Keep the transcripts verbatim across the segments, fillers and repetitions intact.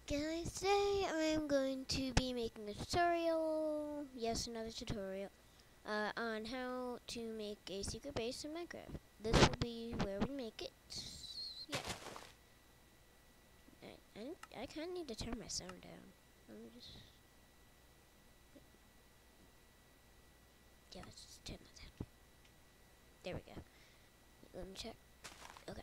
Guys, today I'm going to be making a tutorial, yes, another tutorial, uh, on how to make a secret base in Minecraft. This will be where we make it. Yeah. I, I, I kind of need to turn my sound down. Let me just... Yeah, let's just turn that down. There we go. Let me check. Okay.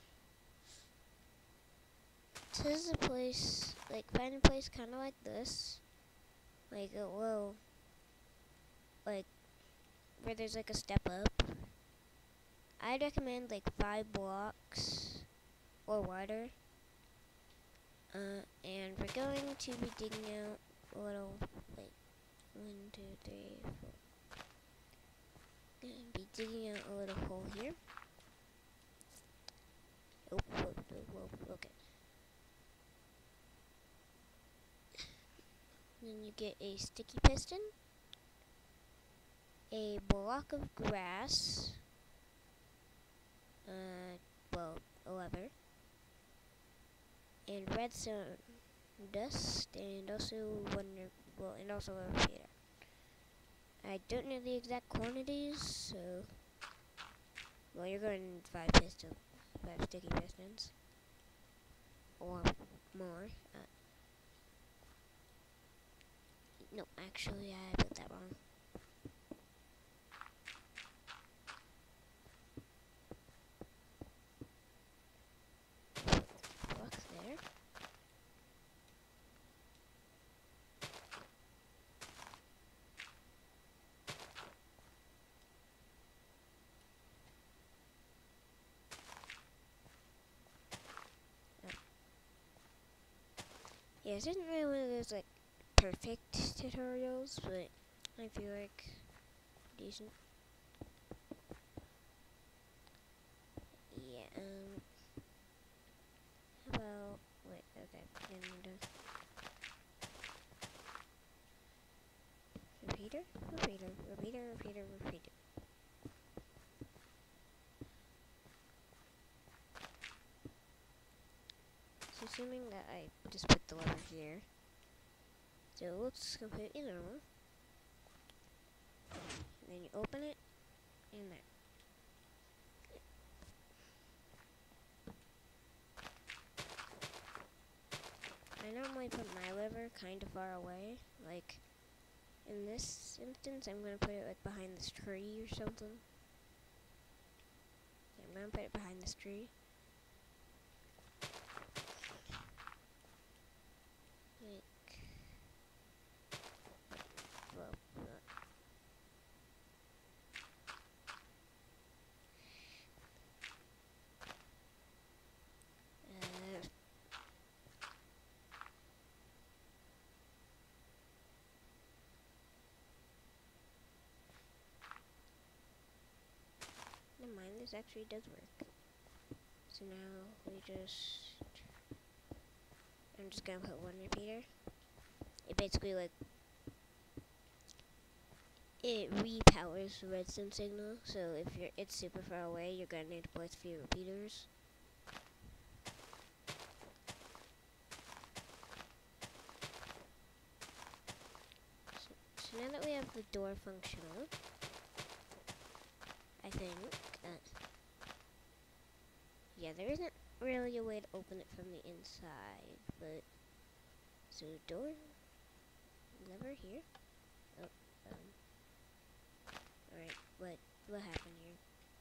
So this is a place, like, find a place kind of like this. Like, a low, like, where there's like a step up. I'd recommend like five blocks or wider. Uh, and we're going to be digging out a little, wait, one, two, three, four. Gonna be digging out a little hole here. Oh, whoa, whoa, whoa, okay. Then you get a sticky piston, a block of grass, uh, well, a lever, and redstone dust, and also one, well, and also a repeater. I don't know the exact quantities, so, well, you're going to need five pistons, five sticky pistons, or more. Uh, no, actually, I put that wrong. Blocks there. Oh. Yeah, this isn't really one of those, like, perfect tutorials, but I feel like decent. Yeah, um, how about, wait, okay, then we're done. Repeater, repeater, repeater, repeater, repeater. So assuming that I just put the lever here, so it looks completely normal. And then you open it, and there. I normally put my lever kind of far away, like, in this instance, I'm going to put it, like, behind this tree or something. Yeah, I'm going to put it behind this tree. Like, well, uh, never mind, this actually does work. So now we just, I'm just going to put one repeater. It basically, like, it repowers the redstone signal, so if you're it's super far away, you're going to need to place a few repeaters. So, so now that we have the door functional, I think, uh, yeah, there isn't really a way to open it from the inside, but, so door, lever here. Oh, um, alright, what, what happened here?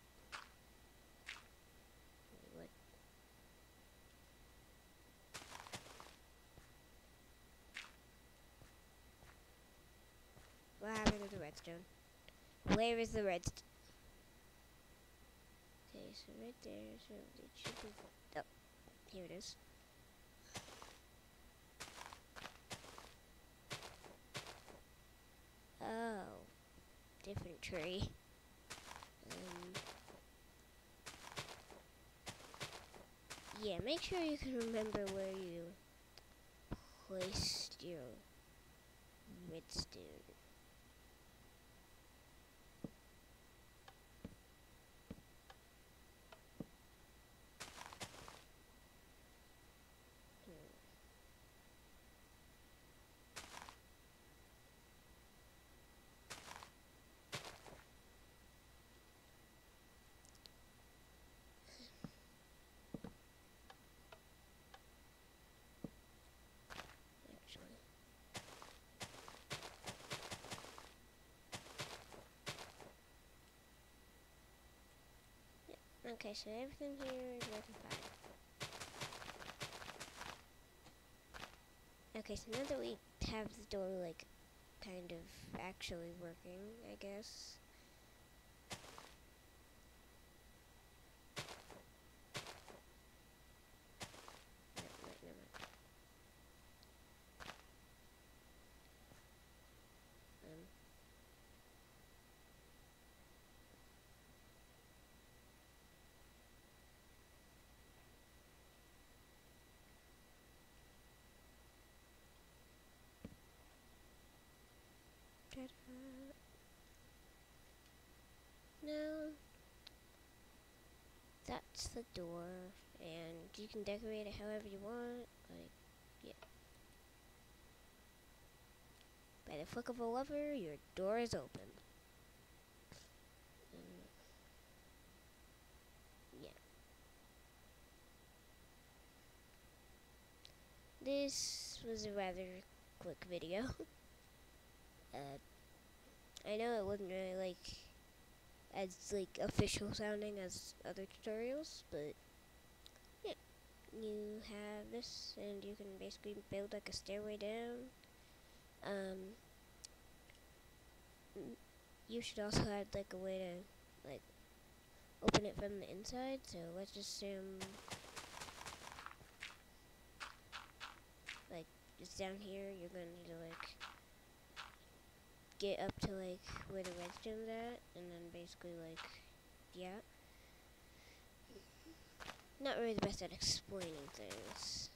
What? What happened to the redstone? Where is the redstone? Okay, so right there, so it should be, oh, here it is. Oh, different tree. Um, yeah, make sure you can remember where you placed your redstone. Okay, so everything here is working fine. Okay, so now that we have the door, like, kind of actually working, I guess. No, no, no, no. Um. Ta-da. No. That's the door, and you can decorate it however you want. Like, yeah. By the flick of a lever, your door is open. Um, yeah. This was a rather quick video. uh, I know it wasn't really like as like official sounding as other tutorials, but yeah, you have this, and you can basically build like a stairway down. Um, you should also add like a way to like open it from the inside. So let's just assume like just down here, you're gonna need to like get up to like where the redstone's at, and then basically like yeah. Not really the best at explaining things.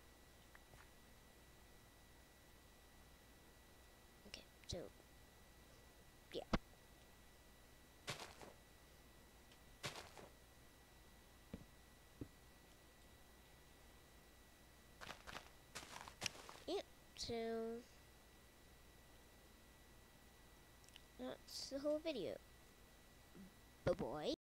Okay, so yeah. Yeah, so that's the whole video. Bye-bye.